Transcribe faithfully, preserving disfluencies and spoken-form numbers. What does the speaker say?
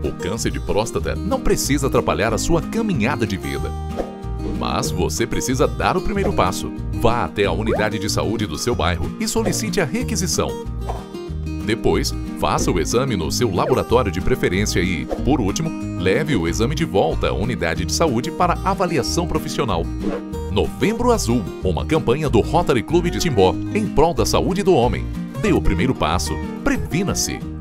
O câncer de próstata não precisa atrapalhar a sua caminhada de vida. Mas você precisa dar o primeiro passo. Vá até a unidade de saúde do seu bairro e solicite a requisição. Depois, faça o exame no seu laboratório de preferência e, por último, leve o exame de volta à unidade de saúde para avaliação profissional. Novembro Azul, uma campanha do Rotary Clube de Timbó em prol da saúde do homem. Dê o primeiro passo. Previna-se.